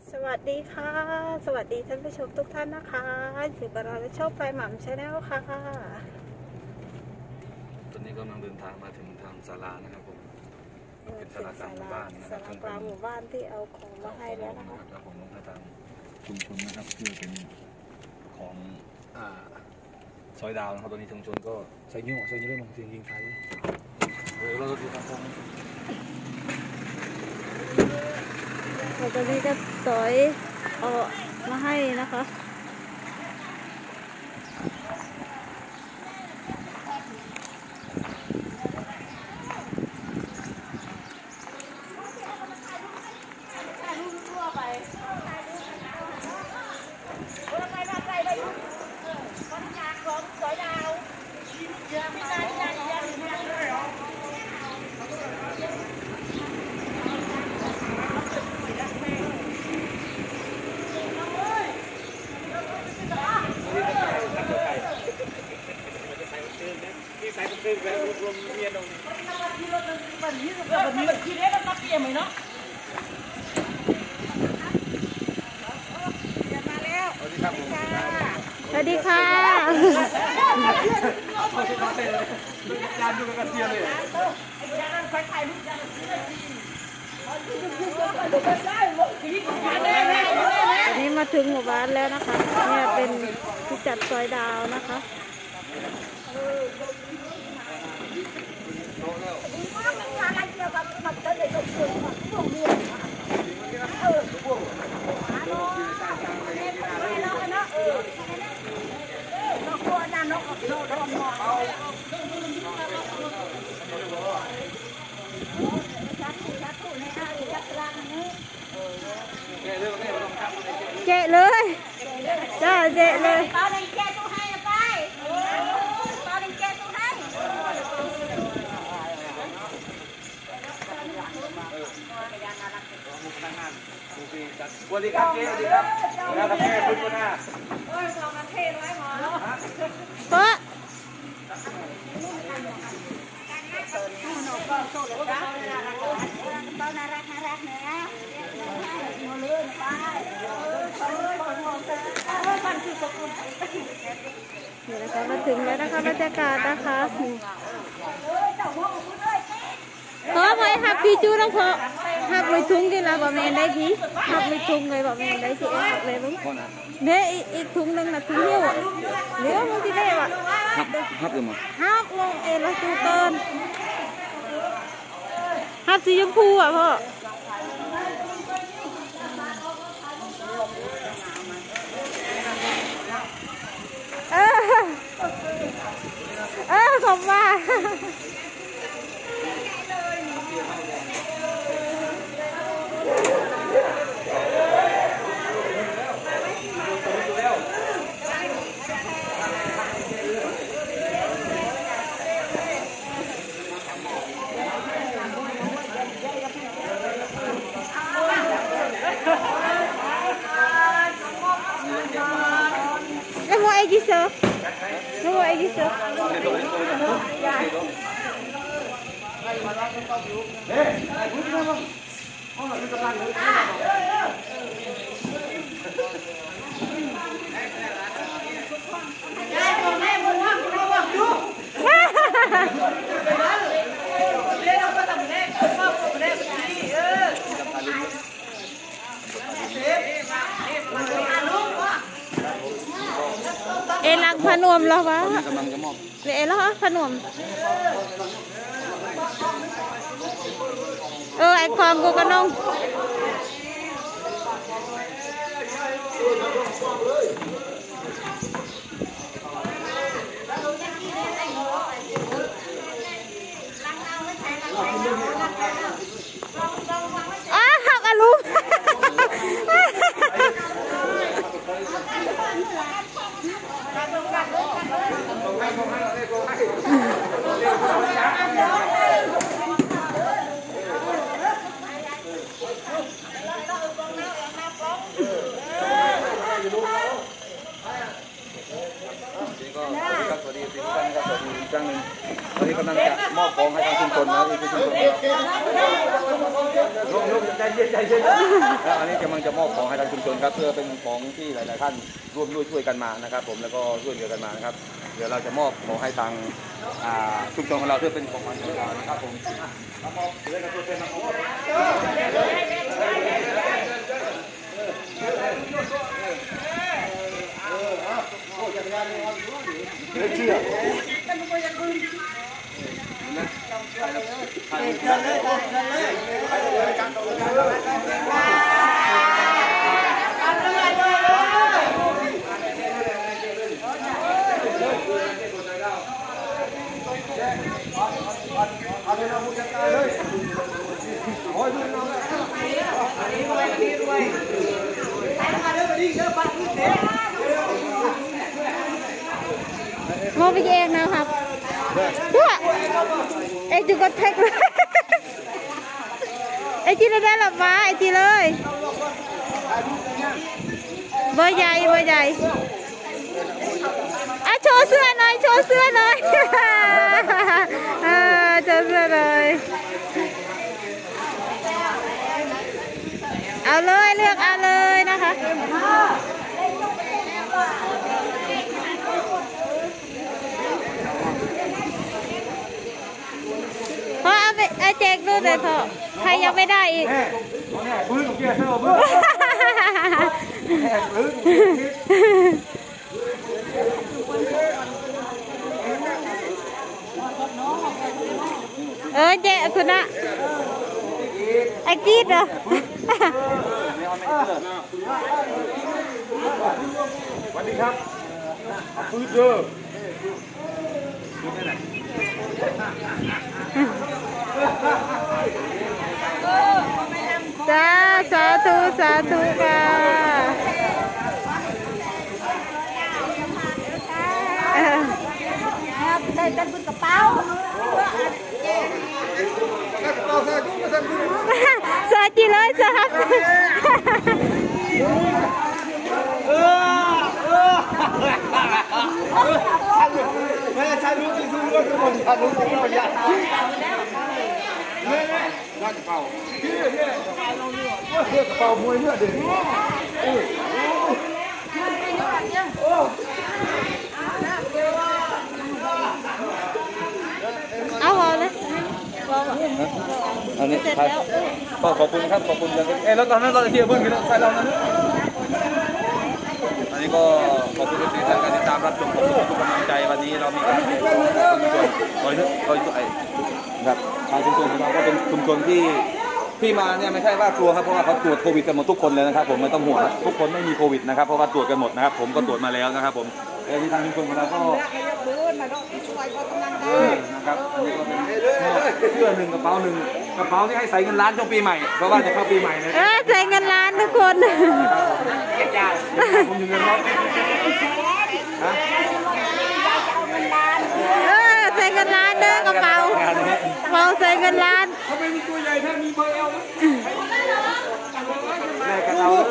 สวัสดีค่ะสวัสดีท่านผู้ชมทุกท่านนะคะอยู่กับเราและช่องไฟหม่ำชาแนลค่ะตอนนี้กำลังเดินทางมาถึงทางศาลานะครับผมเป็นศาลากลางหมู่บ้านนะครับศาลากลางหมู่บ้านที่เอาของมาให้แล้วนะคะแล้วผมลงมาทางชุมชนนะครับเพื่อเป็นของซอยดาวนะครับตอนนี้ชุมชนก็ใส่ยิ้วเรื่องของเสียงยิงไทยเราดูทางตรงตอนนี้ก็สอยเอามาให้นะคะสวัสดีค่ะอันนี้มาถึงหมู่บ้านแล้วนะคะเนี่ยเป็นที่จัดซอยดาวนะคะเจ๊เลยจ้าเจ๊เลยสวัสดีครับเจ๊สวัสดีครับแล้วทำไมคุณคนหน้าเพราะนี่นะคะมาถึงแล้วนะคะบรรยากาศนะคะเพราะไว้หักพี่จูแล้วเพราะหักไม่ทุ่งกันแล้วบอกแม่ได้พี่หักไม่ทุ่งเลยบอกแม่ได้สิหักเลยมั้งเนี่ยอีกถุงนึงนะถุงเดียวเหลือมันที่ได้วะฮับเลยมั้งฮับลงเอละจูเกินฮับสีชมพูอ่ะพ่อขอบมาmau ai gitu? Mau ai gitu? Elang พนมแล้ววะเอแล้วพนมไอความกูก็น้องหักอะลูกครั้งหนึ่งตอนนี้กำลังจะมอบของให้ทางชุมชนนะที่ชุมชนเราลงใจอันนี้กำลังจะมอบของให้ทางชุมชนครับเพื่อเป็นของที่หลายๆท่านร่วมด้วยช่วยกันมานะครับผมแล้วก็ช่วยเหลือกันมานะครับเดี๋ยวเราจะมอบของให้ทางชุมชนของเราเพื่อเป็นของขวัญของเรานะครับผมเชื่อมองไปเองนะครับตัวไอ้จุกเทคเลยไอ้ที่ได้หลับมาไอ้ที่เลยเบอร์ใหญ่โชว์เสื้อหน่อยโชว์เสื้อหน่อยเอาเลยเลือกเอาเลยนะคะพอเอาไปแจกดูเลยเถอะใครยังไม่ได้อีกเจ๊คุณนะไอ้กีดเหรอสวัสดีครับฟื้นเด้อจ้าสาธุค่ะได้เป็นบุญกระเป๋าสาจีเลยสาไม่ใช่ลูกที่ซื้อก็คือคนลูกที่เราอยากน่าจะเป่าเพื่อกระเป๋ามวยเพื่อเด็กเอาเลยอันนี้ก็ขอบคุณครับขอบคุณกันแล้วตอนนั้นเราจะเที่ยวเพื่อนกันใส่เรานั้นอันนี้ก็ขอบคุณที่ท่านการติดตามรับชมขอบคุณทุกกำลังใจวันนี้เรามีการแข่งขันชุมชนครับทางชุมชนของเราก็เป็นชุมชนที่มาเนี่ยไม่ใช่ว่ากลัวครับเพราะว่าเขาตรวจโควิดกันหมดทุกคนเลยนะครับผมไม่ต้องห่วงทุกคนไม่มีโควิดนะครับเพราะว่าตรวจกันหมดนะครับผมก็ตรวจมาแล้วนะครับผมที่ทางชุมชนของเราก็นะครับอันนี้ก็เป็นเสื้อ1กระเป๋า1กระเป๋าที่ให้ใส่เงินล้านช่วงปีใหม่เพราะว่าจะเข้าปีใหม่เลยใส่เงินล้านทุกคนผมอยู่เงินร้อยใส่เงินล้านเด้อกระเป๋าใส่เงินล้านเขาไม่มีตัวใหญ่ถ้ามีเบอร์เอลแม่กันเอา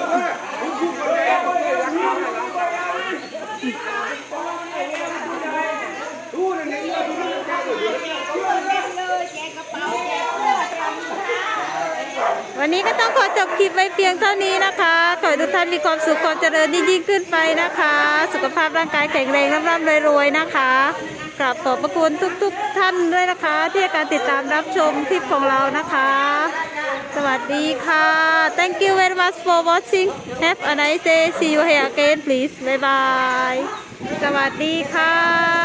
วันนี้ก็ต้องขอจบคลิปไว้เพียงเท่านี้นะคะขอให้ทุกท่านมีความสุขความเจริญยิ่งขึ้นไปนะคะสุขภาพร่างกายแข็งแรงร่ำรวยนะคะกราบขอบพระคุณทุกท่านด้วยนะคะที่ให้การติดตามรับชมคลิปของเรานะคะสวัสดีค่ะ Thank you very much for watching Have a nice day See you here again please Bye bye สวัสดีค่ะ